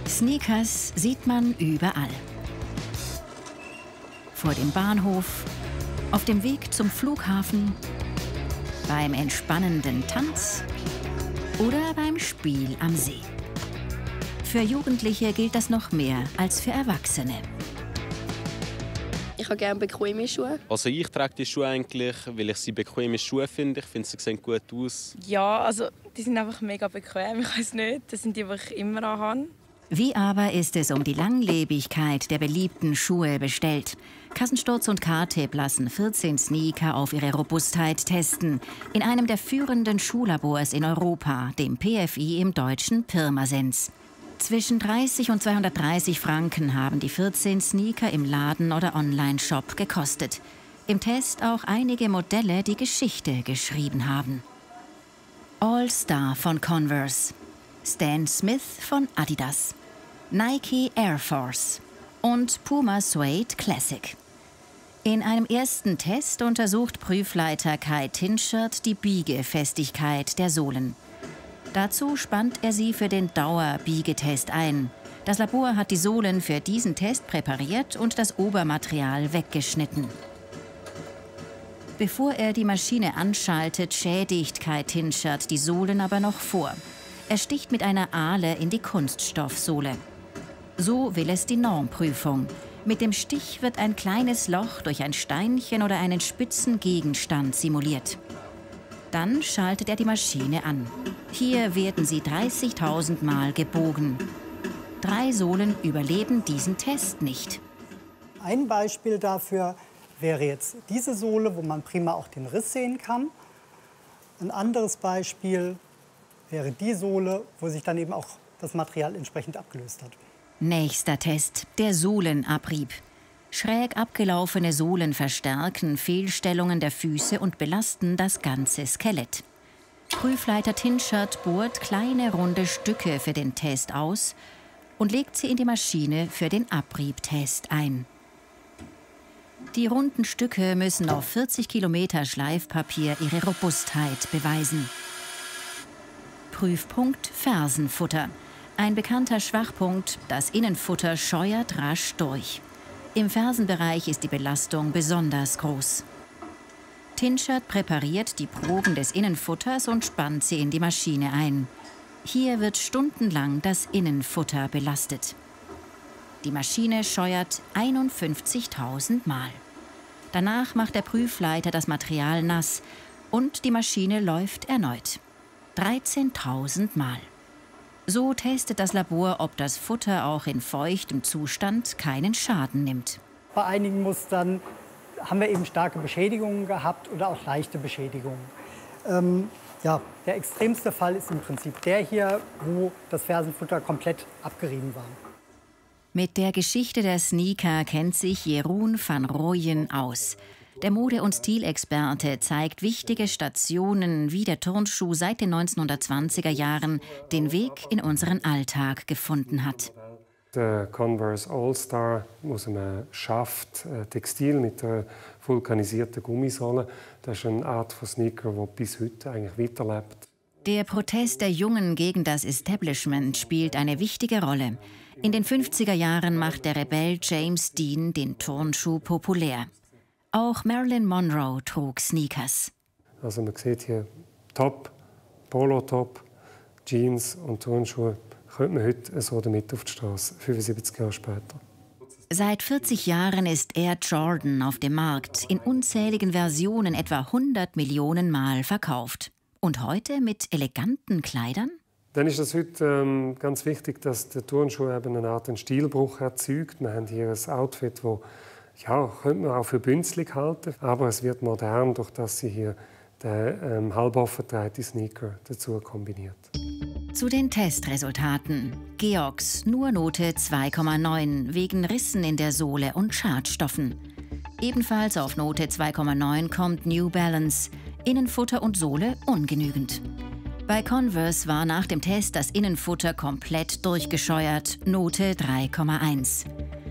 Sneakers sieht man überall. Vor dem Bahnhof, auf dem Weg zum Flughafen, beim entspannenden Tanz oder beim Spiel am See. Für Jugendliche gilt das noch mehr als für Erwachsene. Ich habe gerne bequeme Schuhe. Also ich trage die Schuhe eigentlich, weil ich sie bequeme Schuhe finde. Ich finde, sie sehen gut aus. Ja, also die sind einfach mega bequem. Ich weiß nicht, das sind die, die ich immer anhabe. Wie aber ist es um die Langlebigkeit der beliebten Schuhe bestellt? Kassensturz und K-Tip lassen 14 Sneaker auf ihre Robustheit testen. In einem der führenden Schuhlabors in Europa, dem PFI im deutschen Pirmasens. Zwischen 30 und 230 Franken haben die 14 Sneaker im Laden oder Online-Shop gekostet. Im Test auch einige Modelle, die Geschichte geschrieben haben. All Star von Converse, Stan Smith von Adidas, Nike Air Force und Puma Suede Classic. In einem ersten Test untersucht Prüfleiter Kai Tinschert die Biegefestigkeit der Sohlen. Dazu spannt er sie für den Dauerbiegetest ein. Das Labor hat die Sohlen für diesen Test präpariert und das Obermaterial weggeschnitten. Bevor er die Maschine anschaltet, schädigt Kai Tinschert die Sohlen aber noch vor. Er sticht mit einer Ahle in die Kunststoffsohle. So will es die Normprüfung. Mit dem Stich wird ein kleines Loch durch ein Steinchen oder einen spitzen Gegenstand simuliert. Dann schaltet er die Maschine an. Hier werden sie 30.000 Mal gebogen. 3 Sohlen überleben diesen Test nicht. Ein Beispiel dafür wäre jetzt diese Sohle, wo man prima auch den Riss sehen kann. Ein anderes Beispiel wäre die Sohle, wo sich dann eben auch das Material entsprechend abgelöst hat. Nächster Test, der Sohlenabrieb. Schräg abgelaufene Sohlen verstärken Fehlstellungen der Füße und belasten das ganze Skelett. Prüfleiter Tinschert bohrt kleine runde Stücke für den Test aus und legt sie in die Maschine für den Abriebtest ein. Die runden Stücke müssen auf 40 Kilometer Schleifpapier ihre Robustheit beweisen. Prüfpunkt Fersenfutter. Ein bekannter Schwachpunkt, das Innenfutter scheuert rasch durch. Im Fersenbereich ist die Belastung besonders groß. Tinschert präpariert die Proben des Innenfutters und spannt sie in die Maschine ein. Hier wird stundenlang das Innenfutter belastet. Die Maschine scheuert 51.000 Mal. Danach macht der Prüfleiter das Material nass und die Maschine läuft erneut. 13.000 Mal. So testet das Labor, ob das Futter auch in feuchtem Zustand keinen Schaden nimmt. Bei einigen Mustern haben wir eben starke Beschädigungen gehabt oder auch leichte Beschädigungen. Der extremste Fall ist im Prinzip der hier, wo das Fersenfutter komplett abgerieben war. Mit der Geschichte der Sneaker kennt sich Jeroen van Rooyen aus. Der Mode- und Stilexperte zeigt wichtige Stationen, wie der Turnschuh seit den 1920er Jahren den Weg in unseren Alltag gefunden hat. Der Converse All Star aus einem Schaft, Textil mit einer vulkanisierten Gummisohle. Das ist eine Art von Sneaker, die bis heute eigentlich weiterlebt. Der Protest der Jungen gegen das Establishment spielt eine wichtige Rolle. In den 50er Jahren macht der Rebell James Dean den Turnschuh populär. Auch Marilyn Monroe trug Sneakers. Also man sieht hier Top, Polo-Top, Jeans und Turnschuhe. Könnte man heute so damit auf die Straße, 75 Jahre später. Seit 40 Jahren ist Air Jordan auf dem Markt, in unzähligen Versionen etwa 100 Millionen Mal verkauft. Und heute mit eleganten Kleidern? Dann ist es heute ganz wichtig, dass der Turnschuh eben eine Art Stilbruch erzeugt. Wir haben hier ein Outfit, das könnte man auch für bünzlig halten, aber es wird modern, durch dass sie hier den halboffen getragenen Sneaker dazu kombiniert. Zu den Testresultaten. Georgs nur Note 2,9 wegen Rissen in der Sohle und Schadstoffen. Ebenfalls auf Note 2,9 kommt New Balance. Innenfutter und Sohle ungenügend. Bei Converse war nach dem Test das Innenfutter komplett durchgescheuert, Note 3,1.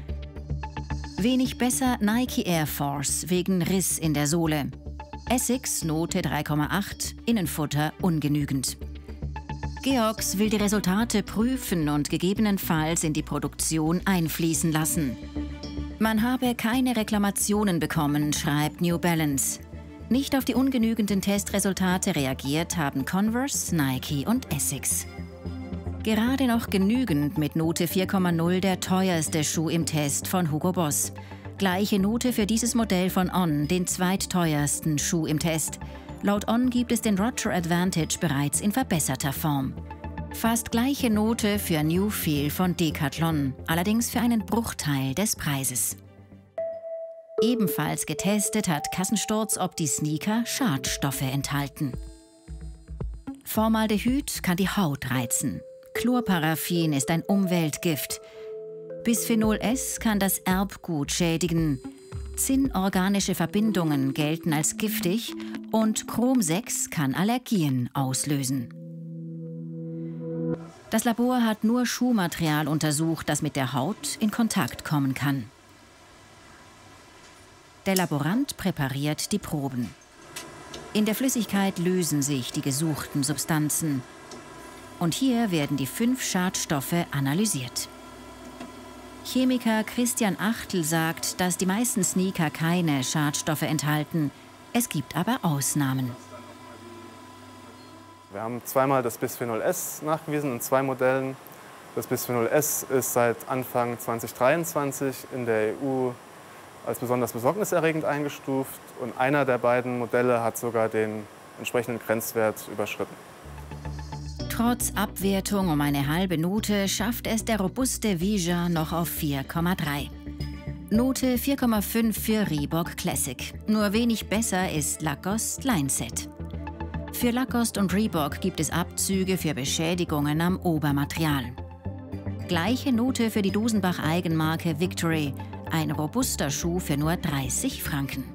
Wenig besser Nike Air Force wegen Riss in der Sohle. Essex Note 3,8, Innenfutter ungenügend. Georgs will die Resultate prüfen und gegebenenfalls in die Produktion einfließen lassen. Man habe keine Reklamationen bekommen, schreibt New Balance. Nicht auf die ungenügenden Testresultate reagiert haben Converse, Nike und Essex. Gerade noch genügend mit Note 4,0 der teuerste Schuh im Test von Hugo Boss. Gleiche Note für dieses Modell von On, den zweitteuersten Schuh im Test. Laut On gibt es den Roger Advantage bereits in verbesserter Form. Fast gleiche Note für New Feel von Decathlon, allerdings für einen Bruchteil des Preises. Ebenfalls getestet hat Kassensturz, ob die Sneaker Schadstoffe enthalten. Formaldehyd kann die Haut reizen. Chlorparaffin ist ein Umweltgift. Bisphenol S kann das Erbgut schädigen. Zinnorganische Verbindungen gelten als giftig und Chrom 6 kann Allergien auslösen. Das Labor hat nur Schuhmaterial untersucht, das mit der Haut in Kontakt kommen kann. Der Laborant präpariert die Proben. In der Flüssigkeit lösen sich die gesuchten Substanzen. Und hier werden die 5 Schadstoffe analysiert. Chemiker Christian Achtel sagt, dass die meisten Sneaker keine Schadstoffe enthalten. Es gibt aber Ausnahmen. Wir haben zweimal das Bisphenol S nachgewiesen in 2 Modellen. Das Bisphenol S ist seit Anfang 2023 in der EU als besonders besorgniserregend eingestuft. Und einer der beiden Modelle hat sogar den entsprechenden Grenzwert überschritten. Trotz Abwertung um eine halbe Note schafft es der robuste Vija noch auf 4,3. Note 4,5 für Reebok Classic. Nur wenig besser ist Lacoste Lineset. Für Lacoste und Reebok gibt es Abzüge für Beschädigungen am Obermaterial. Gleiche Note für die Dosenbach-Eigenmarke Victory. Ein robuster Schuh für nur 30 Franken.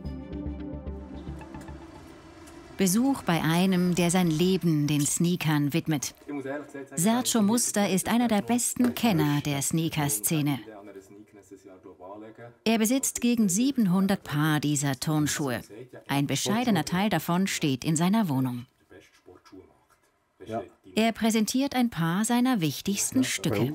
Besuch bei einem, der sein Leben den Sneakern widmet. Sergio Muster ist einer der besten Kenner der Sneaker-Szene. Er besitzt gegen 700 Paar dieser Turnschuhe. Ein bescheidener Teil davon steht in seiner Wohnung. Er präsentiert ein paar seiner wichtigsten Stücke.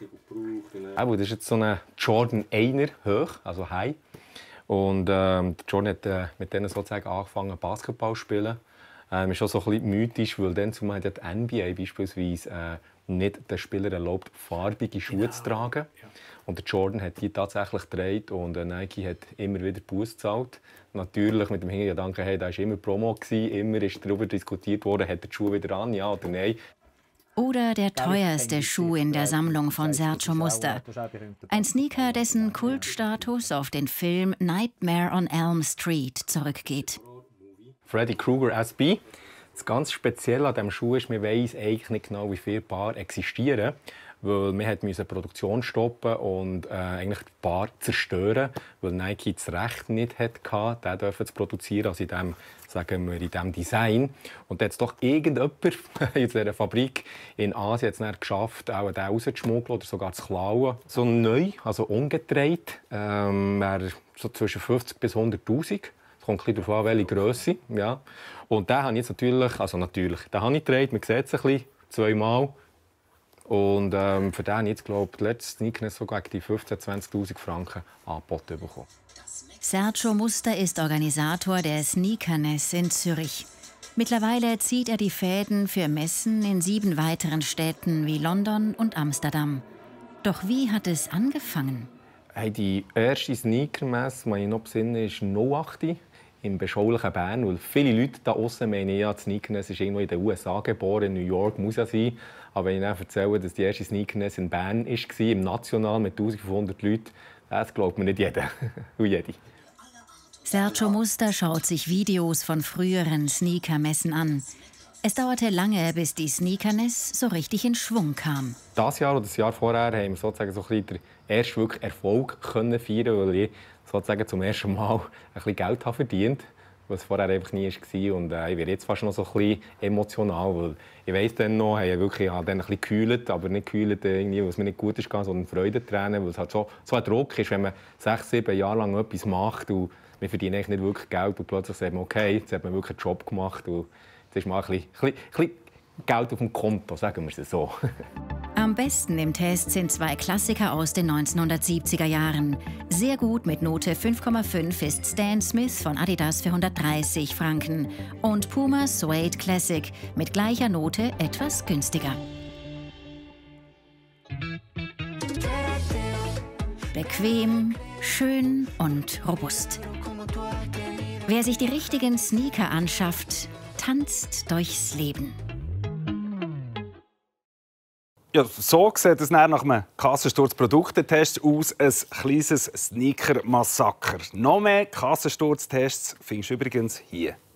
Das ist jetzt so ein Jordan 1er hoch, also High. Und Jordan hat mit denen sozusagen angefangen, Basketball zu spielen. Ist auch so ein bisschen mythisch, weil dann zumal die NBA beispielsweise nicht den Spielern erlaubt, farbige Schuhe zu tragen. Und der Jordan hat die tatsächlich getragen und Nike hat immer wieder Buß gezahlt. Natürlich mit dem Hintergedanken, hey, da war immer Promo, immer ist darüber diskutiert worden, hat der Schuh wieder an, ja oder nein. Oder der teuerste Schuh in der Sammlung von Sergio Muster. Ein Sneaker, dessen Kultstatus auf den Film Nightmare on Elm Street zurückgeht. Freddy Krueger SB. Das ganz Spezielle an diesem Schuh ist, man weiss eigentlich nicht genau, wie viele Paar existieren. Weil wir mussten die Produktion stoppen und eigentlich die Paar zerstören, weil Nike das Recht nicht hatte, den zu produzieren, also in diesem, sagen wir, in diesem Design. Und dann hat es doch irgendjemand in dieser Fabrik in Asien jetzt geschafft, auch den rauszuschmuggeln oder sogar zu klauen. So neu, also ungetragen, wäre so zwischen 50 bis 100'000. Es kommt ein bisschen darauf an, welche Grösse. Ja. Und den habe ich jetzt den habe ich getragen, man sieht es ein bisschen, 2-mal. Und für den habe ich jetzt, glaube ich, die letzte Sneakers sogar die 15.000 bis 20.000 Franken angeboten bekommen. Sergio Muster ist Organisator der Sneakerness in Zürich. Mittlerweile zieht er die Fäden für Messen in 7 weiteren Städten wie London und Amsterdam. Doch wie hat es angefangen? Hey, die erste Sneakermesse, die ich noch besinne, ist 08 im beschaulichen Bern. Weil viele Leute da außen meinen, ja, die Sneakerness ist irgendwo in den USA geboren, in New York muss ja sein. Aber wenn ich dann erzähle, dass die erste Sneakerness in Bern war, im National mit 1500 Leuten, das glaubt mir nicht jeder und jede. Sergio Muster schaut sich Videos von früheren Sneakermessen an. Es dauerte lange, bis die Sneakerness so richtig in Schwung kam. Das Jahr oder das Jahr vorher haben wir sozusagen so ein bisschen den ersten wirklich Erfolg feiern, weil ich sozusagen zum ersten Mal ein bisschen Geld habe verdient, was vorher einfach nie war. Und ich werde jetzt fast noch so ein bisschen emotional, weil ich weiss dann noch, ich habe dann ein bisschen gekühlt, aber nicht gekühlt, irgendwie, weil es mir nicht gut ist, sondern Freudentränen, weil es halt so ein Druck ist, wenn man 6-7 Jahre lang etwas macht und man verdient eigentlich nicht wirklich Geld und plötzlich sagt man, okay, jetzt hat man wirklich einen Job gemacht und jetzt ist man ein bisschen Geld auf dem Konto, sagen wir es so. Am besten im Test sind 2 Klassiker aus den 1970er Jahren. Sehr gut mit Note 5,5 ist Stan Smith von Adidas für 130 Franken und Puma Suede Classic mit gleicher Note etwas günstiger. Bequem, schön und robust. Wer sich die richtigen Sneaker anschafft, tanzt durchs Leben. Ja, so sieht es nach einem Kassensturz-Produktentest aus. Ein kleines Sneaker-Massaker. Noch mehr Kassensturztests findest du übrigens hier.